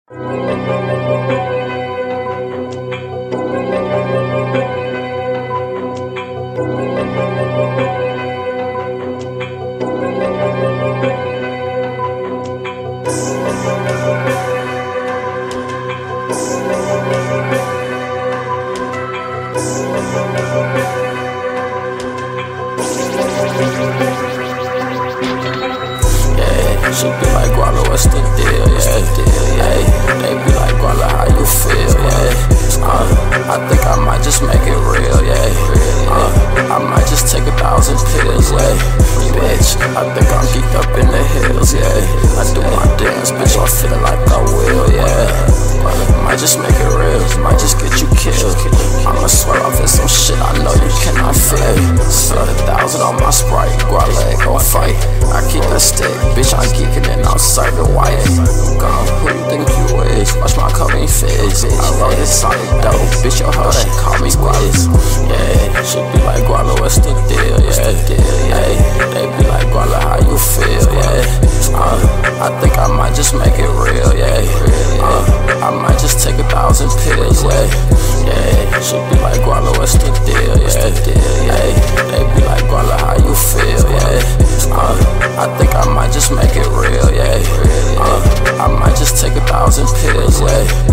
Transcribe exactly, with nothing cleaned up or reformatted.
She be like, Guala, what's the deal, yeah, hey, they be like, Guala, how you feel, yeah, uh, I think I might just make it real, yeah, uh, I might just take a thousand pills, yeah, bitch, I think I'm geeked up in the hills, yeah, I do my dance, bitch, I feel like I will, yeah, uh, might just make it real, might just get you killed, I'ma swear off in some shit I know you cannot feel, spend a thousand on my Sprite, Guala ain't gon' fight, I keep that stick, bitch, I'm geeking and I'm serving white. Gone, who you think you is? Watch my coming fizz. I wrote this solid dope, bitch, your hoe, she call me Wiz. Yeah, she be like, Guala, what's the deal? Yeah, yeah, they be like, Guala, how you feel? Yeah, uh, I think I might just make it real, yeah, uh, I might just take a thousand pills, yeah, yeah, she be like, Guala, what's the deal? Yeah, yeah, they be like, Guala, how you feel? Yeah, uh, I think I might just make it real, yeah, uh, I might just take a thousand pills, yeah.